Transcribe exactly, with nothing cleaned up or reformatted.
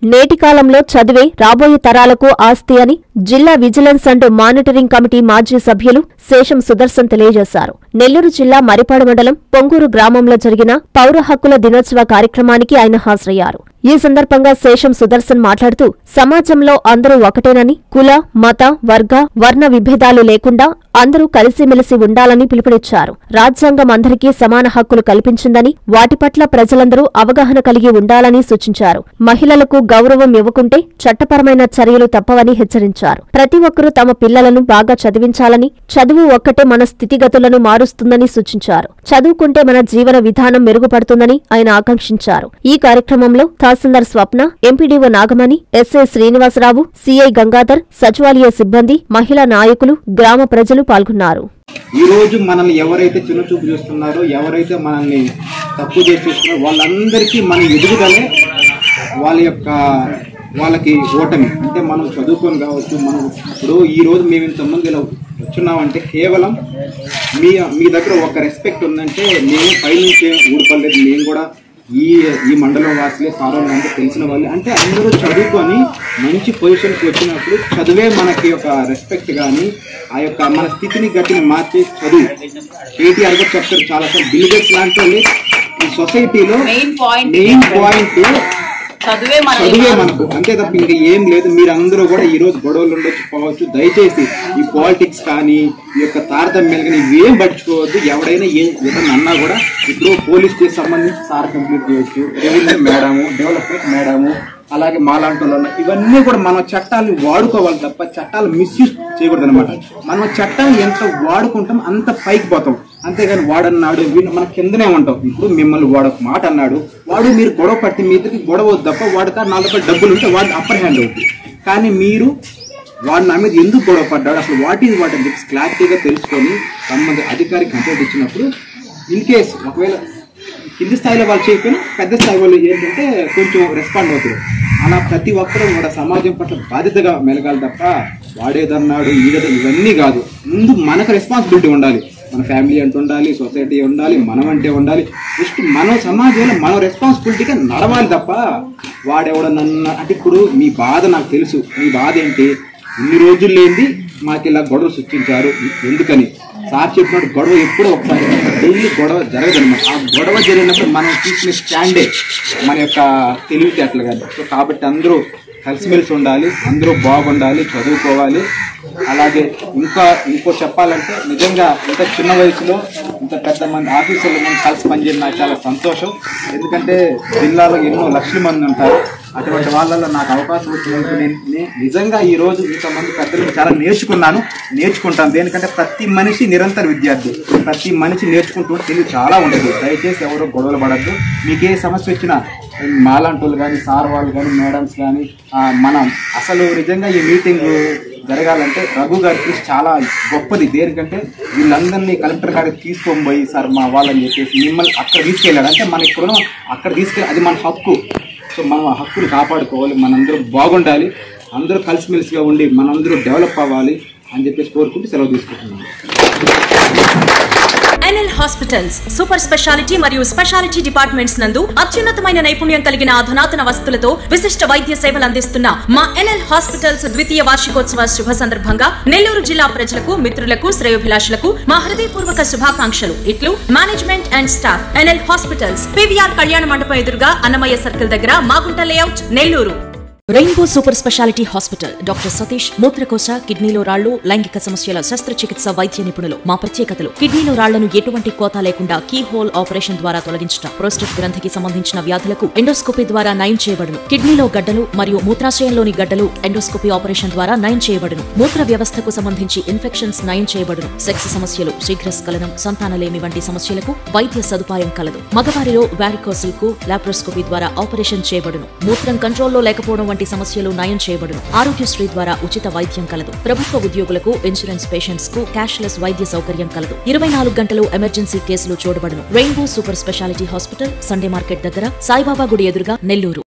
నేటి కాలంలో చదివే రాబోయే తరాలకు ఆస్తి అని జిల్లా విజిలెన్స్ అండ్ మానిటరింగ్ కమిటీ మాజీ సభ్యులు శేషం సుదర్శన్ తెలియజేశారు. నెల్లూరు జిల్లా మరిపాడు మండలం పొంగూరు గ్రామంలో జరిగిన పౌర హక్కుల దినోత్సవ కార్యక్రమానికి ఆయన హాజరయ్యారు. ఈ సందర్భంగా శేషం సుదర్శన్ మాట్లాడుతూ సమాజంలో అందరూ ఒకటేనని, కుల, మత, వర్గ, వర్ణ విభేదాలు లేకుండా అందరూ కలిసిమెలిసి ఉండాలని పిలుపునిచ్చారు. రాజ్యాంగం అందరికీ సమాన హక్కులు కల్పించిందని, వాటి పట్ల ప్రజలందరూ అవగాహన కలిగి ఉండాలని సూచించారు. మహిళలకు గౌరవం ఇవ్వకుంటే చట్టపరమైన చర్యలు తప్పవని హెచ్చరించారు. ప్రతి ఒక్కరూ తమ పిల్లలను బాగా చదివించాలని, చదువు ఒక్కటే మన స్థితిగతులను మారుస్తుందని సూచించారు. చదువుకుంటే మన జీవన విధానం మెరుగుపడుతుందని ఆయన ఆకాంక్షించారు. ఈ కార్యక్రమంలో తహసీల్దార్ Swapna, MPDO Nagamani, SI Srinivasarao, CI Gangadhar, సచివాలయ సిబ్బంది, మహిళా నాయకులు, గ్రామ ప్రజలు పాల్గొన్నారు. ఈ రోజు మనల్ని ఎవరైతే చిన్న చూపు చూస్తున్నారో, ఎవరైతే మనల్ని తప్పు చేస్తున్నారో వాళ్ళందరికీ మన ఎదుగుదలే వాళ్ళ యొక్క వాళ్ళకి ఓటమి. అంటే మనం చదువుకొని కావచ్చు, మనం ఇప్పుడు ఈ రోజు మేము ఇంతమంది ఇలా వచ్చున్నామంటే కేవలం మీ మీ దగ్గర ఒక రెస్పెక్ట్ ఉందంటే మేము పైనుంచి ఊడిపడలేదు. మేము కూడా ఈ ఈ మండలం వాసులే, సారోళ్ళు అంటే తెలిసిన వాళ్ళు, అంటే అందరూ చదువుకొని మంచి పొజిషన్కి వచ్చినప్పుడు చదువే మనకి ఒక రెస్పెక్ట్ కానీ ఆ యొక్క మన స్థితిని గట్టిని మార్చే చదువు. కేటీఆర్ గారు చెప్తారు చాలాసార్లు, బిల్ గేట్స్ లాంటి వాళ్ళు ఈ సొసైటీలో మెయిన్ పాయింట్ చదువే మనకు, అంతే తప్ప ఇంకా ఏం లేదు. మీరు అందరూ కూడా ఈ రోజు గొడవలు ఉండొచ్చు పోవచ్చు, దయచేసి ఈ పాలిటిక్స్ కానీ ఈ యొక్క తారతమ్యాలు కానీ ఇవేం పట్టించుకోవద్దు. ఎవడైనా ఏ ఏదైనా అన్నా కూడా ఇప్పుడు పోలీస్ కేసు సంబంధించి సార్ కంప్లీట్ చేయొచ్చు, రెవెన్యూ మేడము, డెవలప్మెంట్ మేడము, అలాగే మాలాంటి వాళ్ళు, ఇవన్నీ కూడా మనం చట్టాలను వాడుకోవాలి తప్ప చట్టాలు మిస్యూజ్ చేయకూడదు అనమాట. మనం చట్టాలు ఎంత వాడుకుంటాం అంత పైకి పోతాం, అంతేగాని వాడన్నాడు వీడు మన కిందనే ఉంటాం. ఇప్పుడు మిమ్మల్ని వాడు ఒక మాట అన్నాడు, వాడు మీరు గొడవ పట్టి మీ ఇద్దరికి గొడవ తప్ప వాడికి నాలుగు డబ్బులు ఉంటే వాడు అప్పర్ హ్యాండ్ అవుతుంది. కానీ మీరు వాడు నా మీద ఎందుకు గొడవ పడ్డాడు, అసలు వాట్ ఈజ్ వాట్ అని చెప్పి క్లారిటీగా తెలుసుకొని సంబంధ అధికారికి కంప్లైంట్ ఇచ్చినప్పుడు ఇన్ కేస్ ఒకవేళ కింది స్థాయిలో వాళ్ళు చేయకపోయినా పెద్ద స్థాయి వాళ్ళు ఏంటంటే కొంచెం రెస్పాండ్ అవుతారు. అలా ప్రతి ఒక్కరూ కూడా సమాజం పట్ల బాధ్యతగా మెలగాలి తప్ప వాడేదన్నాడు ఈడేదో ఇవన్నీ కాదు. ముందు మనకు రెస్పాన్సిబిలిటీ ఉండాలి. మన ఫ్యామిలీ అంటే ఉండాలి, సొసైటీ ఉండాలి, మనం అంటే ఉండాలి. జస్ట్ మనం సమాజంలో మనం రెస్పాన్సిబిలిటీగా నడవాలి తప్ప వాడెవడ నన్ను అంటే ఇప్పుడు మీ బాధ నాకు తెలుసు. మీ బాధ ఏంటి, ఇన్ని రోజులు లేనిది మాకు ఇలా గొడవ సృష్టించారు ఎందుకని. సార్ చెప్పినట్టు గొడవ ఎప్పుడో ఒకసారి, డైలీ గొడవ జరగదన్నమాట. ఆ గొడవ జరిగినప్పుడు మనం తీసుకునే స్టాండే మన యొక్క తెలివితేటలు కాదు. సో కాబట్టి అందరూ కలిసిమెలిసి ఉండాలి, అందరూ బాగుండాలి, చదువుకోవాలి. అలాగే ఇంకా ఇంకో చెప్పాలంటే నిజంగా ఇంత చిన్న వయసులో ఇంత పెద్ద మంది ఆఫీసర్లు మనం కలిసి పనిచేయడం నాకు చాలా సంతోషం. ఎందుకంటే జిల్లాలో ఎన్నో లక్షల మంది ఉంటారు. అటువంటి వాళ్ళలో నాకు అవకాశం వచ్చినందుకు నేను నిజంగా ఈ రోజు ఇంతమంది పెద్దలు చాలా నేర్చుకున్నాను, నేర్చుకుంటాను. దేనికంటే ప్రతి మనిషి నిరంతర విద్యార్థి, ప్రతి మనిషి నేర్చుకుంటూ తెలివి చాలా ఉంటుంది. దయచేసి ఎవరో గొడవలు పడద్దు. మీకు ఏ సమస్య వచ్చినా మాలాంటి వాళ్ళు కానీ, సార్ వాళ్ళు కానీ, మేడమ్స్ కానీ, మనం అసలు నిజంగా ఈ మీటింగ్ జరగాలంటే రఘు గారి కృషి చాలా గొప్పది. దేనికంటే వీళ్ళందరినీ కలెక్టర్ గారికి తీసుకొని పోయి సార్ మా వాళ్ళని చెప్పేసి మిమ్మల్ని అక్కడ తీసుకెళ్ళాడు. అంటే మన ఇప్పుడు అక్కడ తీసుకెళ్ళి అది మన హక్కు. సో మనం ఆ హక్కును కాపాడుకోవాలి, మనందరూ బాగుండాలి, అందరూ కలిసిమెలిసిగా ఉండి మనందరూ డెవలప్ అవ్వాలి అని చెప్పేసి కోరుకుంటూ సెలవు తీసుకుంటున్నాను. ఎన్ఎల్ హాస్పిటల్స్ సూపర్ స్పెషాలిటీ మరియు స్పెషాలిటీ డిపార్ట్మెంట్స్ నందు అత్యున్నతమైన నైపుణ్యం కలిగిన అధునాతన వసతులతో విశిష్ట వైద్య సేవలు అందిస్తున్న మా ఎన్ఎల్ హాస్పిటల్స్ ద్వితీయ వార్షికోత్సవ శుభ సందర్భంగా నెల్లూరు జిల్లా ప్రజలకు, మిత్రులకు, శ్రేయోభిలాషులకు మా హృదయపూర్వక శుభాకాంక్షలు. ఇట్లు management and staff. NL hospitals, PVR కళ్యాణ మండపం ఎదురుగా, అన్నమయ్య సర్కిల్ దగ్గర, Magunta layout, Nellore. Rainbow super speciality hospital. Doctor Satish, మూత్రకోశ, కిడ్నీలో రాళ్లు, లైంగిక సమస్యల శస్త్రచికిత్స వైద్య నిపుణులు. మా ప్రత్యేకతలు: కిడ్నీలో రాళ్లను ఎటువంటి కోత లేకుండా కీ హోల్ ఆపరేషన్ ద్వారా తొలగించడం, ప్రోస్టేట్ గ్రంథికి సంబంధించిన వ్యాధులకు ఎండోస్కోపీ ద్వారా నయం చేయబడును. కిడ్నీలో గడ్డలు మరియు మూత్రాశయంలోని గడ్డలు ఎండోస్కోపీ ఆపరేషన్ ద్వారా నయం చేయబడును. మూత్ర వ్యవస్థకు సంబంధించి ఇన్ఫెక్షన్స్ నయం చేయబడును. సెక్స్ సమస్యలు, శీఘ్రస్ఖలనం, సంతానలేమి వంటి సమస్యలకు వైద్య సదుపాయం కలదు. మగవారిలో వారికోసిల్ కు లాప్రోస్కోపీ ద్వారా ఆపరేషన్ చేయబడును. మూత్రం కంట్రోల్లో లేకపోవడం వంటి సమస్యలు నయం చేయబడును. ఆరోగ్యశ్రీ ద్వారా ఉచిత వైద్యం కలదు. ప్రభుత్వ ఉద్యోగులకు, ఇన్సూరెన్స్ పేషెంట్స్ కు క్యాష్లెస్ వైద్య సౌకర్యం కలదు. ఇరవై నాలుగు గంటలు ఎమర్జెన్సీ కేసులు చూడబడును. Rainbow super speciality hospital, Sunday market దగ్గర, సాయిబాబా గుడి ఎదురుగా, నెల్లూరు.